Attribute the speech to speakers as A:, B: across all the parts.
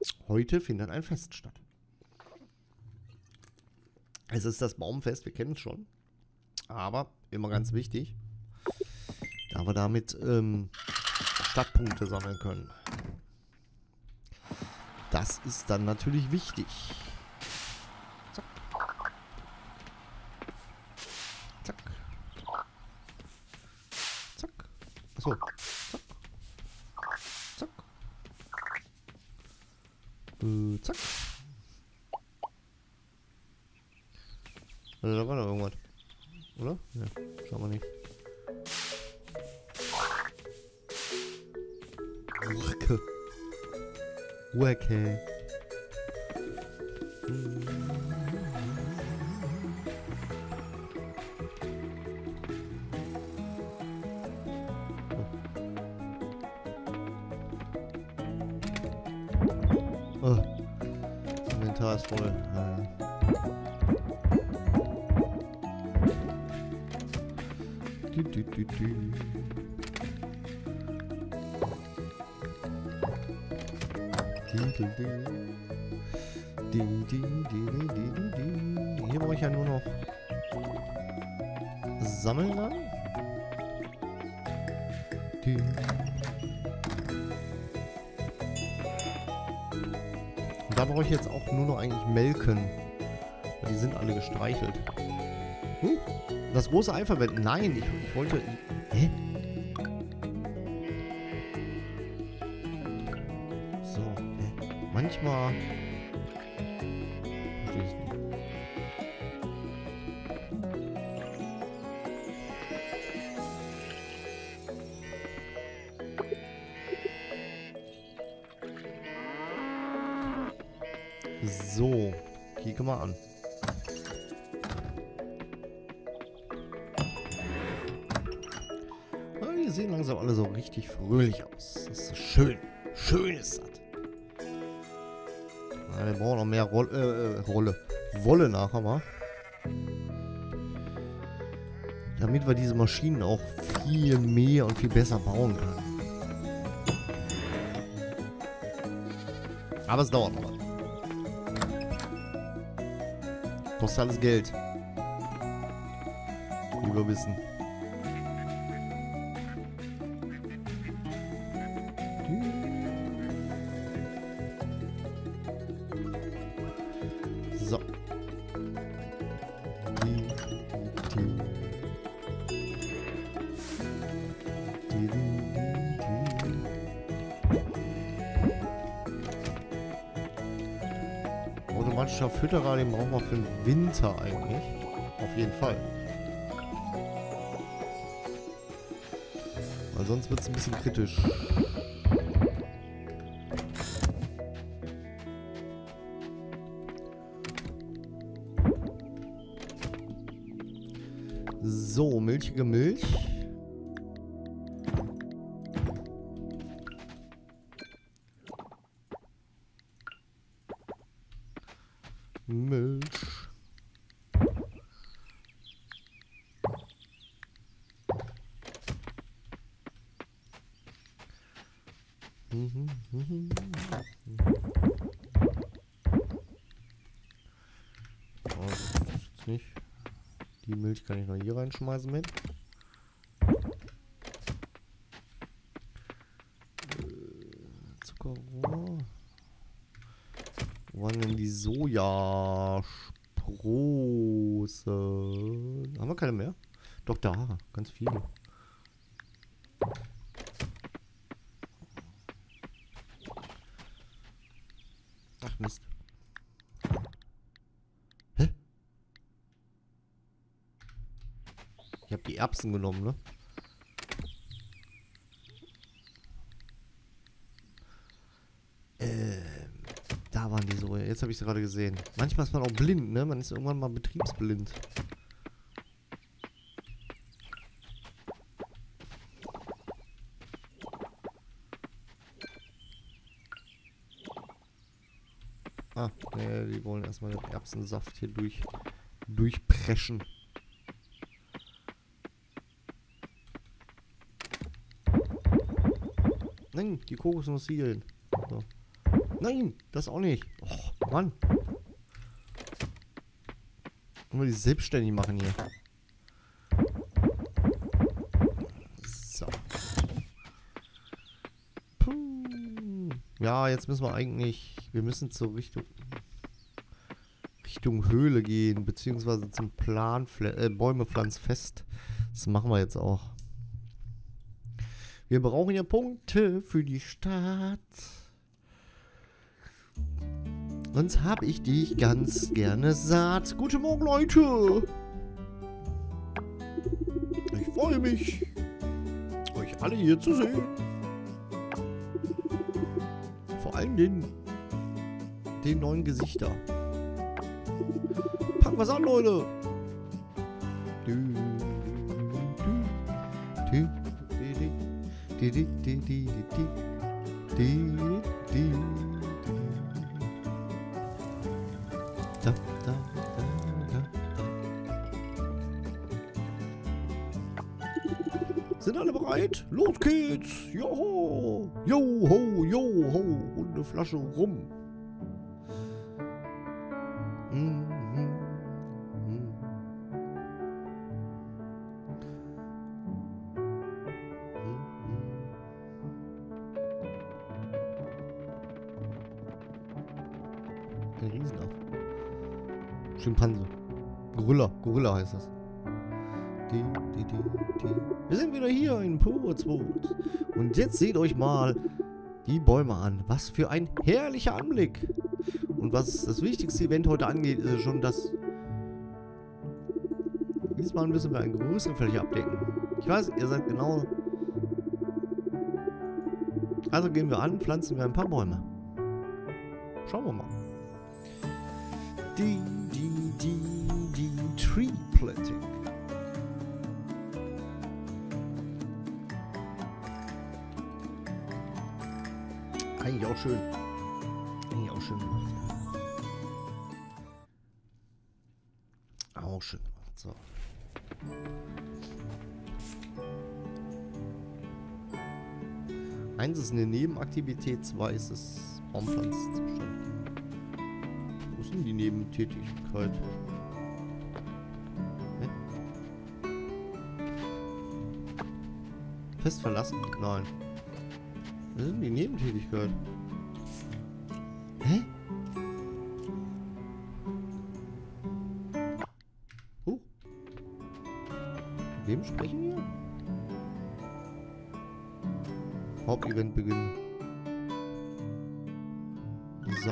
A: Heute findet ein Fest statt. Es ist das Baumfest, wir kennen es schon. Aber, immer ganz wichtig, da wir damit Stadtpunkte sammeln können. Das ist dann natürlich wichtig. Zack. Zack. Zack. Achso. Zack. Zack. Zack. Also, da war noch irgendwas. Oder? Ja, schauen wir nicht. Wacke. Wacke. Oh. Inventar ist voll. Hier brauche ich ja nur noch sammeln dann. Und da brauche ich jetzt auch nur noch eigentlich melken. Weil die sind alle gestreichelt. Das große Ei verwenden. Nein, ich wollte... Hä? So, manchmal... Verstehe ich nicht. So, kieke mal an. Die sehen langsam alle so richtig fröhlich aus. Das ist so schön. Schön ist das. Wir brauchen noch mehr Wolle nachher mal. Damit wir diese Maschinen auch viel mehr und viel besser bauen können. Aber es dauert noch was. Kostet alles Geld. Wie wir wissen. So. Automatischer Fütterer, den brauchen wir für den Winter eigentlich. Auf jeden Fall. Weil sonst wird es ein bisschen kritisch. So, milchige Milch. Milch. Oh, das ist jetzt nicht. Die Milch kann ich noch hier reinschmeißen mit. Zuckerrohr. Wo waren denn die Sojasprosse? Haben wir keine mehr? Doch, da. Ganz viele. Ach, Mist. Hä? Ich habe die Erbsen genommen, ne? Da waren die so. Jetzt habe ich sie gerade gesehen. Manchmal ist man auch blind, ne? Man ist irgendwann mal betriebsblind. Ah, ne, die wollen erstmal den Erbsensaft hier durchpreschen. Nein, die Kokosnuss siegeln. So. Nein, das auch nicht. Oh, Mann. Wollen wir die selbstständig machen hier. So. Puh. Ja, jetzt müssen wir eigentlich... Wir müssen zur Richtung Höhle gehen, beziehungsweise zum Plan Bäume pflanzfest. Das machen wir jetzt auch. Wir brauchen ja Punkte für die Stadt. Sonst habe ich dich ganz gerne satt. Guten Morgen, Leute. Ich freue mich, euch alle hier zu sehen. Vor allem den neuen Gesichter. Packen wir's an, Leute. Sind alle bereit? Los geht's! Joho! Joho, joho! Und eine Flasche rum. Ein Riesenaffe. Schimpanse. Gorilla heißt das. Wir sind wieder hier in Purwurzwood. Und jetzt seht euch mal die Bäume an. Was für ein herrlicher Anblick. Und was das wichtigste Event heute angeht, ist schon das... Diesmal müssen wir eine größere Fläche abdecken. Ich weiß, ihr seid genau... Also gehen wir an, pflanzen wir ein paar Bäume. Schauen wir mal. Die Tree Planting. Eigentlich auch schön. Eigentlich auch schön gemacht. Ja. Auch schön gemacht. So. Eins ist eine Nebenaktivität, zwei ist das Baumpflanzenzustand. Wo ist denn die Nebentätigkeit? Hä? Fest verlassen? Nein. Was ist denn die Nebentätigkeit? Hä? Mit wem sprechen wir? Hauptevent beginnen. So.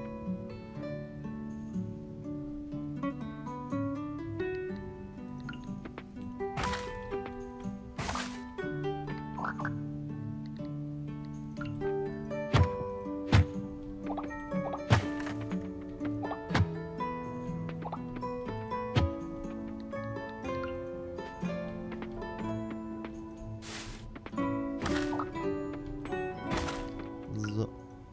A: So.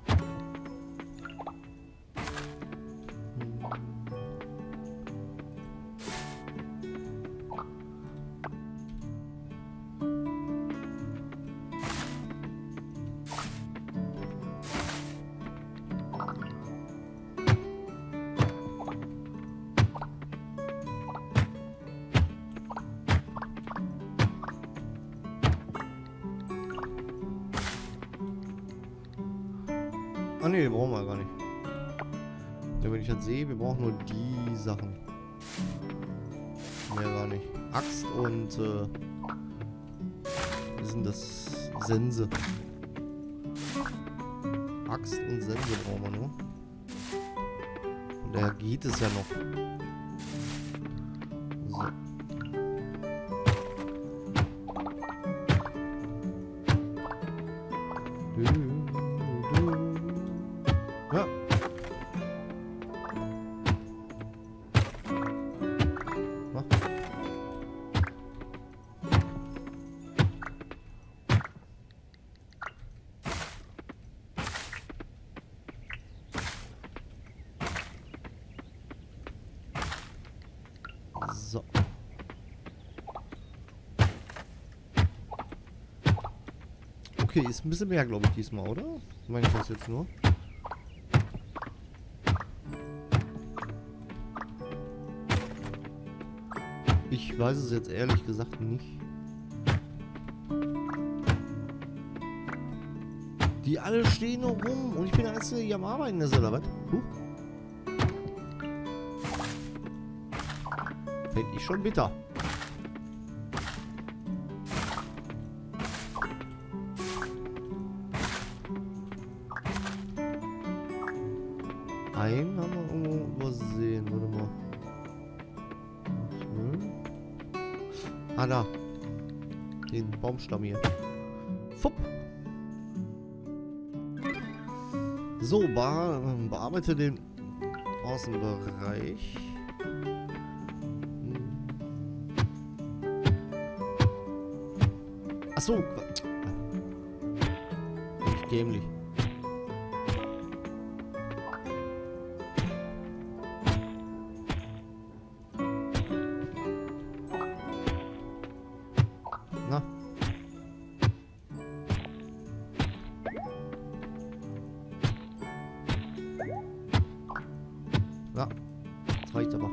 A: Ah ne, die brauchen wir gar nicht. Ja, wenn ich das sehe, wir brauchen nur die Sachen. Mehr gar nicht. Axt und was ist denn das? Sense. Axt und Sense brauchen wir nur. Und daher geht es ja noch. So. Ja. Mach. So. Okay, ist ein bisschen mehr, glaube ich, diesmal, oder? Meine ich das jetzt nur? Ich weiß es jetzt ehrlich gesagt nicht. Die alle stehen nur rum und ich bin der Einzige, der hier am Arbeiten ist, oder was? Fände ich schon bitter. Einen haben wir irgendwo übersehen. Warte mal. Ah, da. Den Baumstamm hier. Fupp. So, bearbeite den Außenbereich. Achso. Nicht dämlich. Na. Ja, das reicht aber.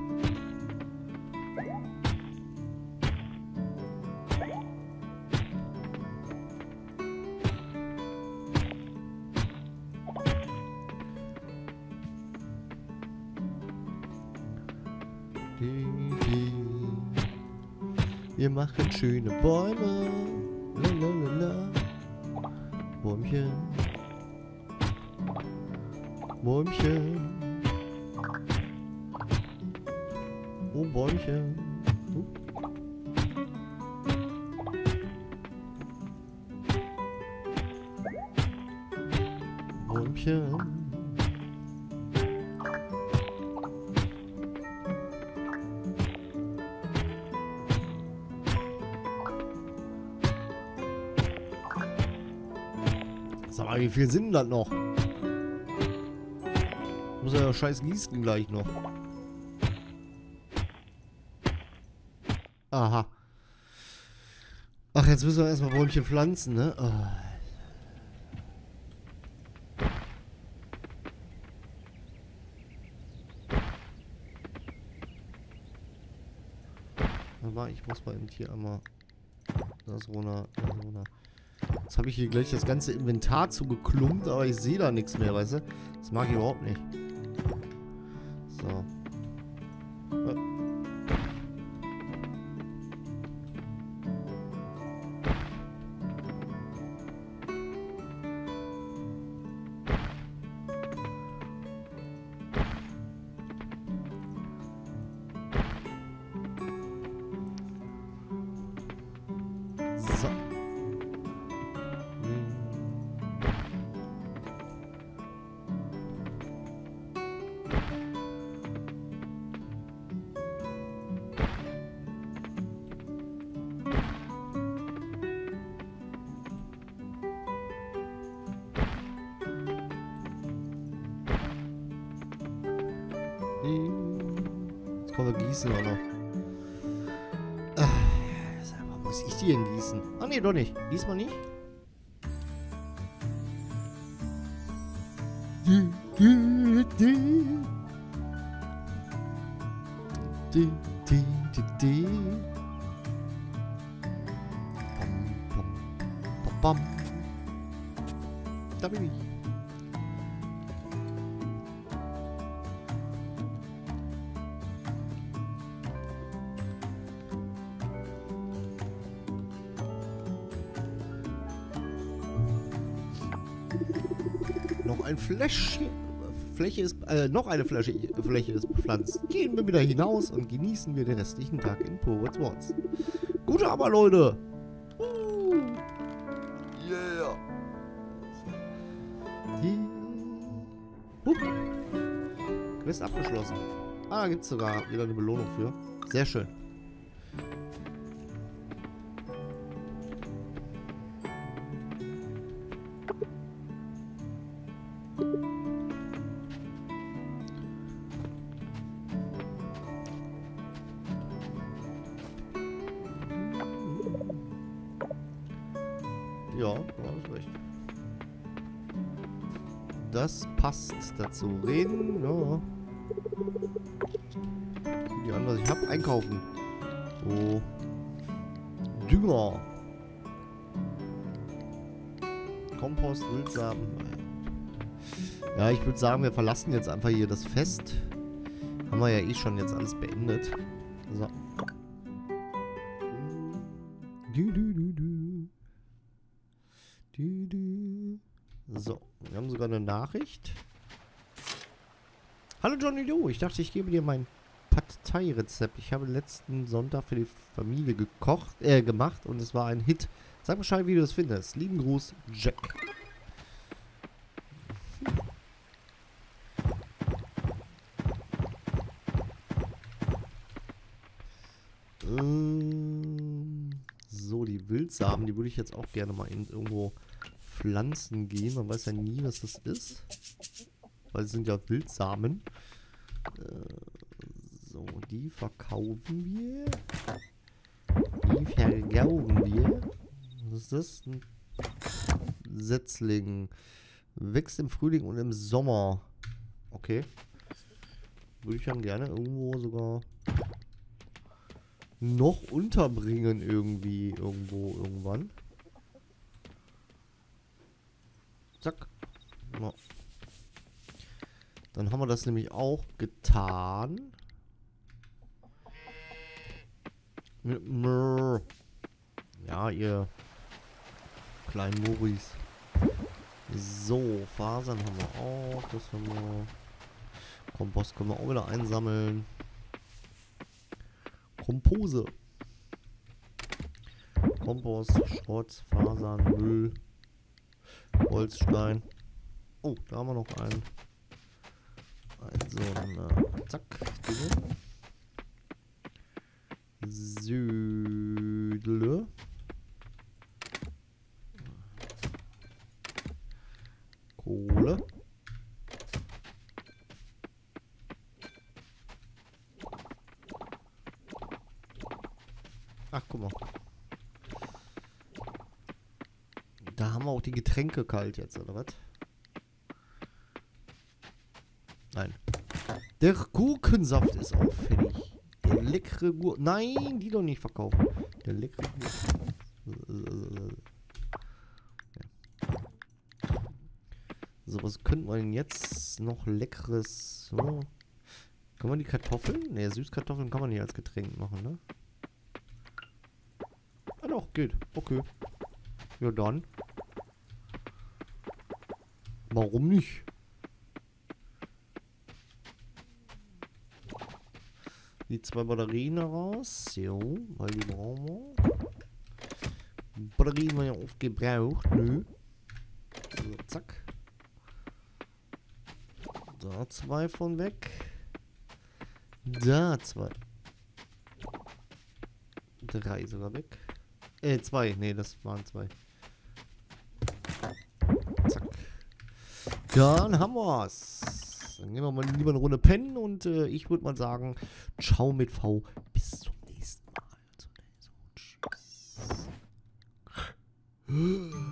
A: Wir machen schöne Bäume. Lalalala. Bäumchen. Bäumchen. Oh, Bäumchen. Bäumchen. Sag mal, wie viel sind das noch? Muss ja scheiß gießen gleich noch. Aha. Ach, jetzt müssen wir erstmal Bäumchen pflanzen, ne? Oh. Aber ich muss mal im Tier einmal das runter. Jetzt habe ich hier gleich das ganze Inventar zugeklumpt, aber ich sehe da nichts mehr, weißt du? Das mag ich überhaupt nicht. So. So. Jetzt kommen wir gießen auch noch. Muss ich die denn gießen? Ah ne, doch nicht. Diesmal nicht. Da bin ich. Noch ein Fläche ist, noch eine Fläche ist bepflanzt. Gehen wir wieder hinaus und genießen wir den restlichen Tag in Powers Woods. Gute Arbeit, Leute! Yeah! Quest abgeschlossen. Ah, da gibt es sogar wieder eine Belohnung für. Sehr schön. Ja, du hast recht. Das passt dazu. Reden, ja. Die anderen, ich hab einkaufen. So. Dünger. Kompost, Wildsamen. Ja, ich würde sagen, wir verlassen jetzt einfach hier das Fest. Haben wir ja eh schon jetzt alles beendet. So. So, wir haben sogar eine Nachricht. Hallo Johnny Du, ich dachte, ich gebe dir mein Pad Thai-Rezept. Ich habe letzten Sonntag für die Familie gemacht und es war ein Hit. Sag Bescheid, wie du das findest. Lieben Gruß, Jack. So, die Wildsamen, die würde ich jetzt auch gerne mal irgendwo pflanzen gehen. Man weiß ja nie, was das ist. Weil es sind ja Wildsamen. So, die verkaufen wir. Die verkaufen wir. Was ist das? Ein Setzling. Wächst im Frühling und im Sommer. Okay. Würde ich dann gerne irgendwo sogar noch unterbringen irgendwie. Irgendwann. Zack. Ja. Dann haben wir das nämlich auch getan. Ja, ihr kleinen Moris. So, Fasern haben wir auch. Das haben wir. Kompost können wir auch wieder einsammeln. Kompose. Kompost, Schrott, Fasern, Müll, Holzstein. Oh, da haben wir noch einen. Also, zack, Dinge. Südle. Kohle. Ach, guck mal. Da haben wir auch die Getränke kalt jetzt, oder was? Nein. Der Gurkensaft ist auffällig. Der leckere Gurken. Nein, die doch nicht verkaufen. Der leckere Gurken. Ja. So, was könnten wir denn jetzt noch leckeres? So. Kann man die Kartoffeln? Ne, Süßkartoffeln kann man nicht als Getränk machen, ne? Ah doch, geht. Okay. Ja dann. Warum nicht? Die 2 Batterien raus. So, weil die brauchen wir. Batterien wir ja aufgebraucht. Nö. So, zack. Da 2 von weg. Da 2. 3 sogar weg. 2. Nee, das waren 2. Zack. Dann haben wir's. Dann gehen wir mal lieber eine Runde pennen und ich würde mal sagen, ciao mit V. Bis zum nächsten Mal. Also, tschüss.